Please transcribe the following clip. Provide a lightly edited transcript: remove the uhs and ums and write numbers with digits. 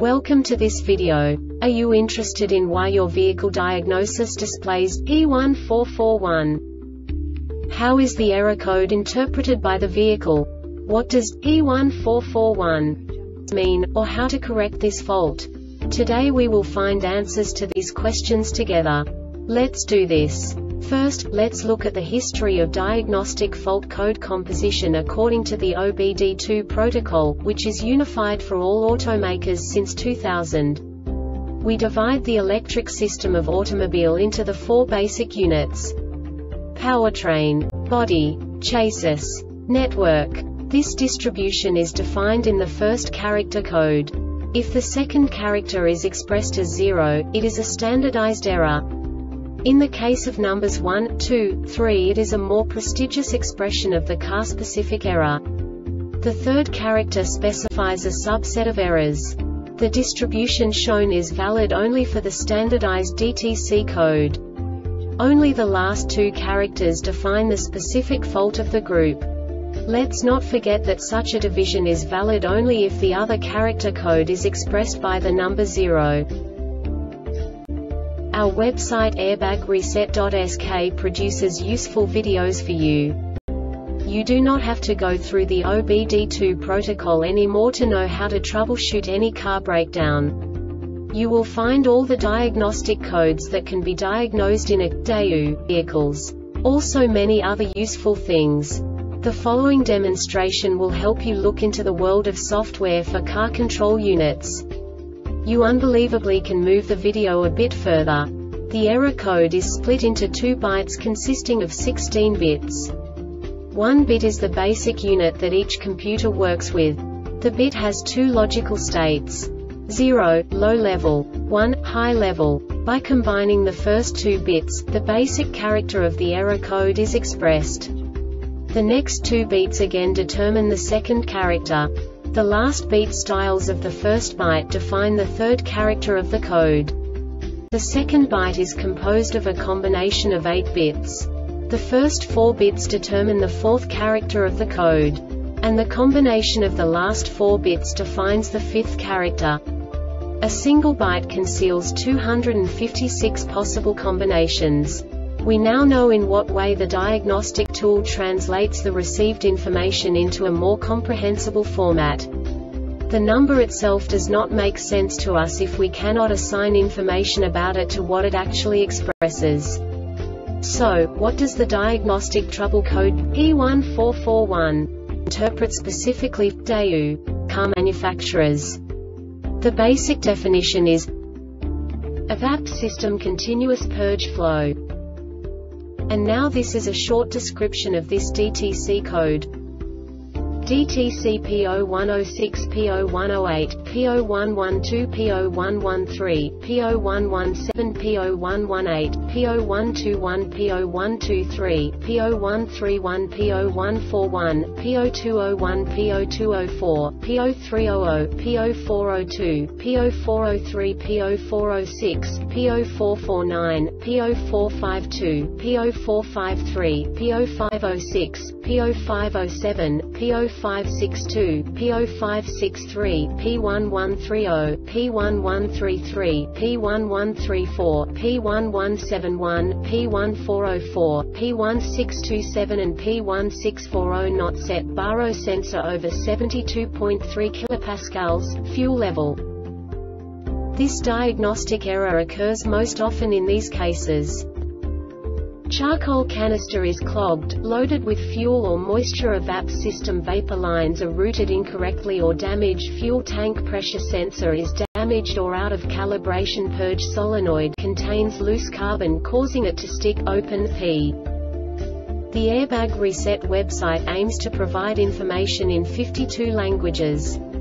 Welcome to this video. Are you interested in why your vehicle diagnosis displays P1441? How is the error code interpreted by the vehicle? What does P1441 mean, or how to correct this fault? Today we will find answers to these questions together. Let's do this. First, let's look at the history of diagnostic fault code composition according to the OBD2 protocol, which is unified for all automakers since 2000. We divide the electric system of automobile into the four basic units: powertrain, body, chassis, network. This distribution is defined in the first character code. If the second character is expressed as 0, it is a standardized error. In the case of numbers 1, 2, 3, it is a more prestigious expression of the car-specific error. The third character specifies a subset of errors. The distribution shown is valid only for the standardized DTC code. Only the last two characters define the specific fault of the group. Let's not forget that such a division is valid only if the other character code is expressed by the number 0. Our website airbagreset.sk produces useful videos for you. You do not have to go through the OBD2 protocol anymore to know how to troubleshoot any car breakdown. You will find all the diagnostic codes that can be diagnosed in a Daewoo vehicles. Also many other useful things. The following demonstration will help you look into the world of software for car control units. You unbelievably can move the video a bit further. The error code is split into 2 bytes consisting of 16 bits. 1 bit is the basic unit that each computer works with. The bit has 2 logical states: 0, low level, 1, high level. By combining the first 2 bits, the basic character of the error code is expressed. The next 2 beats again determine the second character. The last beat styles of the first byte define the third character of the code. The second byte is composed of a combination of 8 bits. The first 4 bits determine the fourth character of the code. And the combination of the last 4 bits defines the fifth character. A single byte conceals 256 possible combinations. We now know in what way the diagnostic tool translates the received information into a more comprehensible format. The number itself does not make sense to us if we cannot assign information about it to what it actually expresses. So, what does the diagnostic trouble code P1441 interpret specifically for Daewoo car manufacturers? The basic definition is a VAP system continuous purge flow. And now this is a short description of this DTC code. DTC P0106 P0108 P0112 P0113 P0117 P0118 P0121 P0123 P0131 P0141 P0201 P0204 P0300 P0402 P0403 P0406 P0449 P0452 P0453 P0506 P0507 P0562 P0563 P1130 P1133 P1134 P1171 P1404 P1627 and P1640 not set baro sensor over 72.3 kilopascals, fuel level. This diagnostic error occurs most often in these cases: charcoal canister is clogged, loaded with fuel or moisture, a VAP system vapor lines are routed incorrectly or damaged, fuel tank pressure sensor is damaged or out of calibration, purge solenoid contains loose carbon causing it to stick open. The Airbag Reset website aims to provide information in 52 languages.